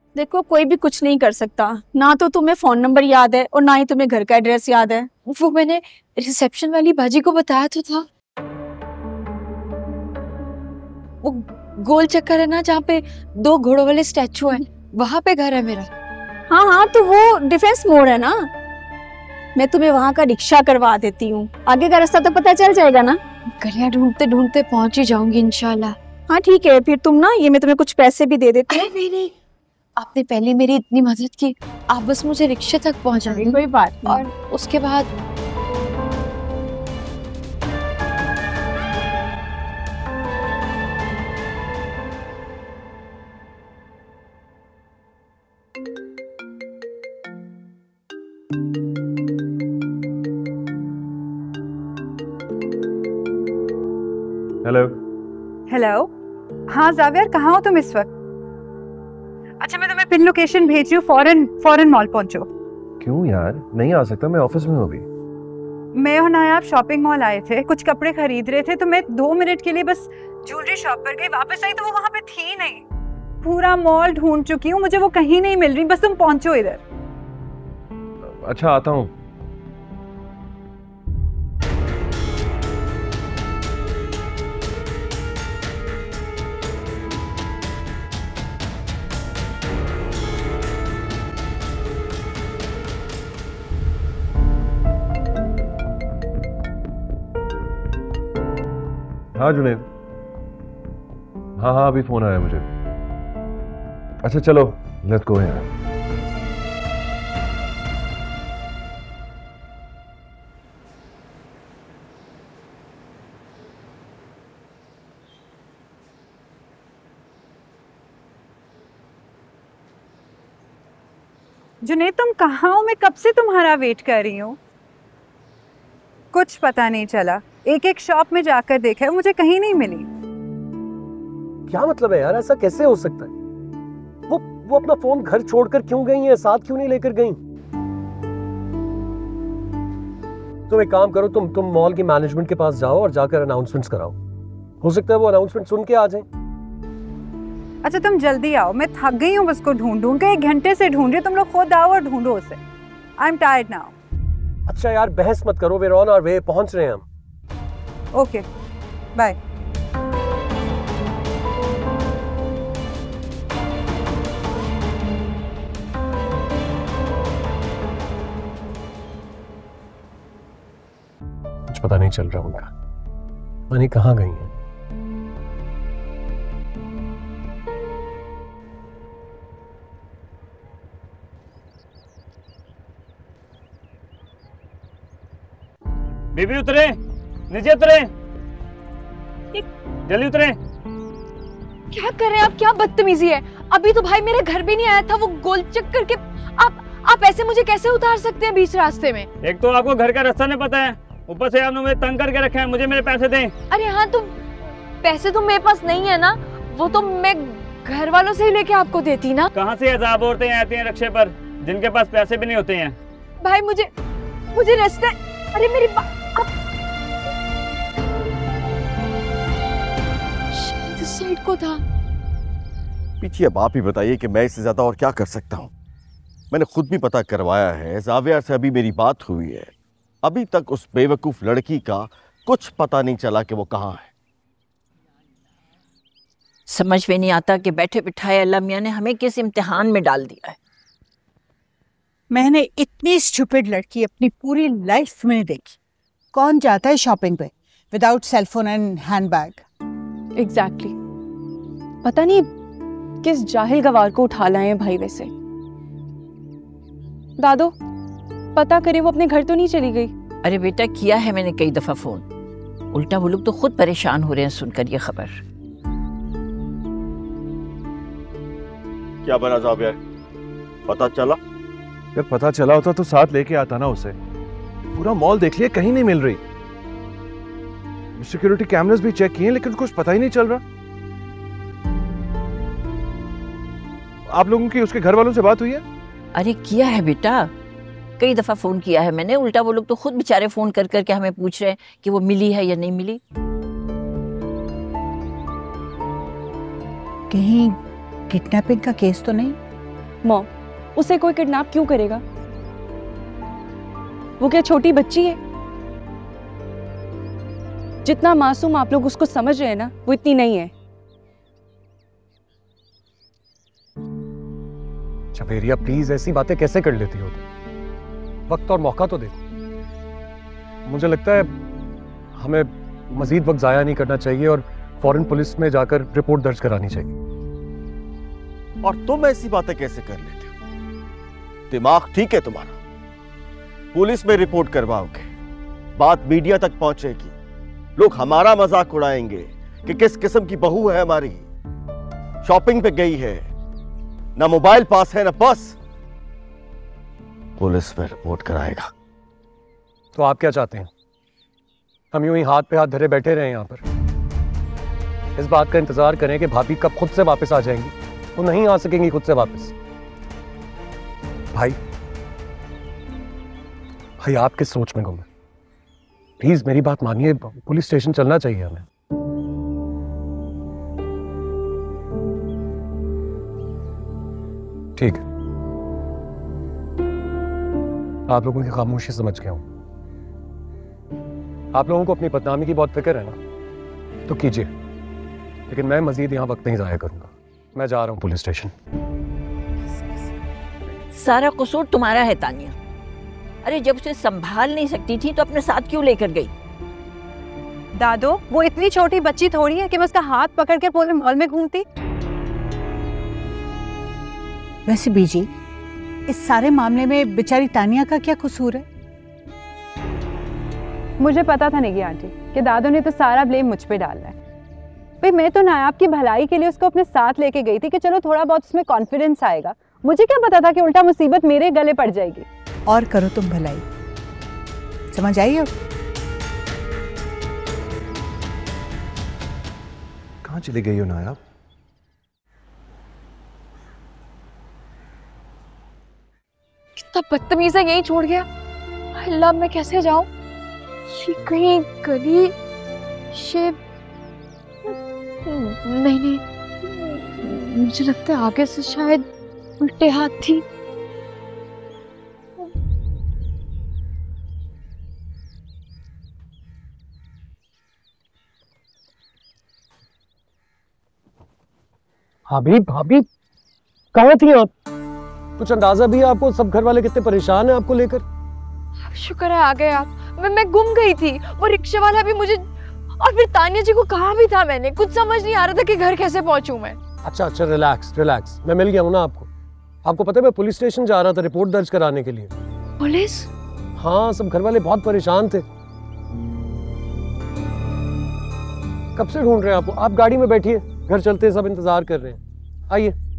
देखो कोई भी कुछ नहीं कर सकता, ना तो तुम्हें फोन नंबर याद है और ना ही तुम्हें घर का एड्रेस याद है। वो मैंने रिसेप्शन वाली बाजी को बताया तो था। वो गोल चक्कर है ना जहाँ पे 2 घोड़ों वाले स्टैचू हैं, वहां पे घर है मेरा। हाँ हाँ, तो वो डिफेंस मोड़ है ना। मैं तुम्हें वहाँ का रिक्शा करवा देती हूँ, आगे का रास्ता तो पता चल जाएगा ना। गलियां ढूंढते ढूंढते पहुंच ही जाऊंगी इंशाल्लाह। हाँ ठीक है, फिर तुम ना ये मैं तुम्हें कुछ पैसे भी दे देती हूँ। नहीं नहीं, आपने पहले मेरी इतनी मदद की, आप बस मुझे रिक्शे तक पहुंचा दें। कोई बात नहीं। और उसके बाद हेलो। हेलो। हाँ जावियर, कहाँ हो तुम इस वक्त? अच्छा मैं तुम्हें पिन लोकेशन भेज रही हूँ, फौरन मॉल पहुंचो। क्यों यार, नहीं आ सकता, मैं ऑफिस में हूँ अभी। मैं और नायाब शॉपिंग मॉल आए थे, कुछ कपड़े खरीद रहे थे, तो मैं 2 मिनट के लिए बस ज्वेलरी शॉप पर गई, वापस आई तो वो वहाँ पे थी नहीं। पूरा मॉल ढूंढ चुकी हूँ, मुझे वो कहीं नहीं मिल रही, बस तुम पहुंचो इधर। अच्छा आता हूँ। हाँ जुनेद, हाँ अभी फोन आया मुझे। अच्छा चलो लेट्स गो यार। जुनेद तुम कहाँ हो? मैं कब से तुम्हारा वेट कर रही हूँ, कुछ पता नहीं चला। एक शॉप में जाकर देखा है, मुझे कहीं नहीं मिली। क्या मतलब है यार, ऐसा कैसे हो सकता है? वो अपना फोन घर छोड़कर क्यों गई है, साथ क्यों नहीं लेकर गई? तुम एक काम करो, तुम मॉल की मैनेजमेंट के पास जाओ और जाकर अनाउंसमेंट्स कराओ। हो सकता है वो अनाउंसमेंट सुन के आ जाए। अच्छा तुम जल्दी आओ, मैं थक गई हूँ उसको ढूंढ के, 1 घंटे से ढूंढ रही हूँ। तुम लोग खुद आओ और ढूंढो उसे। I am tired now. अच्छा यार बहस मत करो, we're on our way, पहुंच रहे हैं हम। Okay bye. कुछ पता नहीं चल रहा उनका, पता नहीं कहाँ गई हैं। बेबी उतरे, नीचे उतरे, जल्दी उतरे। क्या कर रहे हैं आप? क्या बदतमीजी है? अभी तो भाई मेरे घर भी नहीं आया था, वो गोल चक्कर के आप ऐसे मुझे कैसे उतार सकते हैं बीच रास्ते में? एक तो आपको घर का रास्ता नहीं पता है, ऊपर से आपने मुझे तंग करके रखा है। मुझे मेरे पैसे दें। अरे हाँ, तो पैसे तो मेरे पास नहीं है ना, वो तो मैं घर वालों से ही लेके आपको देती ना। कहाँ से अजाब औरतें आती हैं रिक्शे पर जिनके पास पैसे भी नहीं होते हैं? भाई मुझे रास्ते, अरे मेरी शायद इस साइड को था। पीछे अब आप ही बताइए कि मैं इससे ज्यादा और क्या कर सकता हूँ। मैंने खुद भी पता करवाया है, जाविया से अभी मेरी बात हुई है, अभी तक उस बेवकूफ लड़की का कुछ पता नहीं चला कि वो कहाँ है। समझ में नहीं आता कि बैठे बिठाए अल्लाह मियां ने हमें किस इम्तिहान में डाल दिया है। मैंने इतनी स्टूपिड लड़की अपनी पूरी लाइफ में देखी। कौन जाता है शॉपिंग पे without cellphone and handbag? Exactly. पता नहीं किस जाहिल गवार को उठा लाए हैं भाई। वैसे दादो पता करे वो अपने घर तो नहीं चली गई? अरे बेटा किया है मैंने कई दफा फोन, उल्टा वो लोग तो खुद परेशान हो रहे हैं सुनकर ये खबर। क्या बना जाविया, पता चला? अगर पता चला होता तो साथ लेके आता ना उसे। पूरा मॉल देख लिया, कहीं नहीं मिल रही। सिक्योरिटी कैमरास भी चेक किए लेकिन कुछ पता ही नहीं चल रहा। आप लोगों की उसके घर वालों से बात हुई है? अरे किया है बेटा, कई दफा फोन किया है मैंने, उल्टा वो लोग तो खुद बेचारे फोन कर करके हमें पूछ रहे हैं कि वो मिली है या नहीं मिली। कहीं किडनैपिंग का केस तो नहीं? मॉम, उसे कोई किडनैप क्यों करेगा? वो क्या छोटी बच्ची है? जितना मासूम आप लोग उसको समझ रहे हैं ना, वो इतनी नहीं है। चवेरिया प्लीज, ऐसी बातें कैसे कर लेती हो तुम? वक्त और मौका तो देखो। मुझे लगता है हमें मजीद वक्त जाया नहीं करना चाहिए और फौरन पुलिस में जाकर रिपोर्ट दर्ज करानी चाहिए। और तुम ऐसी बातें कैसे कर लेते हो? दिमाग ठीक है तुम्हारा? पुलिस में रिपोर्ट करवाओगे, बात मीडिया तक पहुंचेगी, लोग हमारा मजाक उड़ाएंगे कि किस किस्म की बहू है हमारी, शॉपिंग पे गई है, ना मोबाइल पास है ना पर्स। पुलिस में रिपोर्ट कराएगा। तो आप क्या चाहते हैं? हम यूं ही हाथ पे हाथ धरे बैठे रहे यहां पर, इस बात का इंतजार करें कि भाभी कब खुद से वापस आ जाएंगी? वो नहीं आ सकेंगी खुद से वापस। भाई आप किस सोच में गुम है? प्लीज मेरी बात मानिए, पुलिस स्टेशन चलना चाहिए हमें। ठीक है, आप लोगों की खामोशी समझ गया हूं। आप लोगों को अपनी बदनामी की बहुत फिक्र है ना, तो कीजिए, लेकिन मैं मजीद यहां वक्त नहीं जाया करूंगा। मैं जा रहा हूं पुलिस स्टेशन। सारा कसूर तुम्हारा है तानिया। अरे जब उसे संभाल नहीं सकती थी तो अपने साथ क्यों लेकर गई? दादो, वो इतनी छोटी बच्ची थोड़ी है कि मैं उसका हाथ पकड़ के पूरे मॉल में घूमती। वैसे बीजी, इस सारे मामले में बेचारी तानिया का क्या कसूर है? मुझे पता था निकी आंटी कि दादू ने तो सारा ब्लेम मुझ पे डालना है। भाई मैं तो नायाब की भलाई के लिए उसको अपने साथ लेके गई थी कि चलो थोड़ा बहुत उसमें कॉन्फिडेंस आएगा। मुझे क्या पता था कि उल्टा मुसीबत मेरे गले पड़ जाएगी। और करो तुम भलाई, समझ आई अब? कहाँ चली गई हो नायाब? कितना बदतमीज है, यहीं छोड़ गया। अल्लाह, मैं कैसे जाऊं? ये कहीं गली शेप नहीं, मुझे लगता है आगे से शायद उल्टे हाथ थी। भाभी कहाँ थी आप? कुछ अंदाजा भी है आपको सब घर वाले कितने परेशान हैं आपको लेकर? शुक्र है आ गए आप। मैं गुम गई थी, वो रिक्शा वाला भी मुझे, और फिर तानिया जी को कहा भी था मैंने, कुछ समझ नहीं आ रहा था कि घर कैसे पहुंचूं मैं। अच्छा, रिलैक्स, मैं मिल गया हूँ ना आपको। आपको पता है मैं पुलिस स्टेशन जा रहा था रिपोर्ट दर्ज कराने के लिए। पुलिस? हाँ, सब घर वाले बहुत परेशान थे। कब से ढूंढ रहे हैं आपको। आप गाड़ी में बैठिए, घर चलते हैं, सब इंतजार कर रहे हैं। आइए।